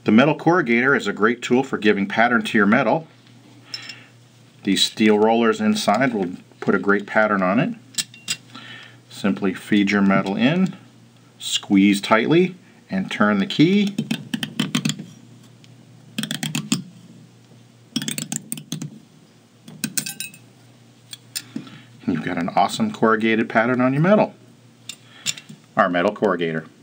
The metal corrugator is a great tool for giving pattern to your metal. These steel rollers inside will put a great pattern on it. Simply feed your metal in, squeeze tightly, and turn the key. And you've got an awesome corrugated pattern on your metal. Our metal corrugator.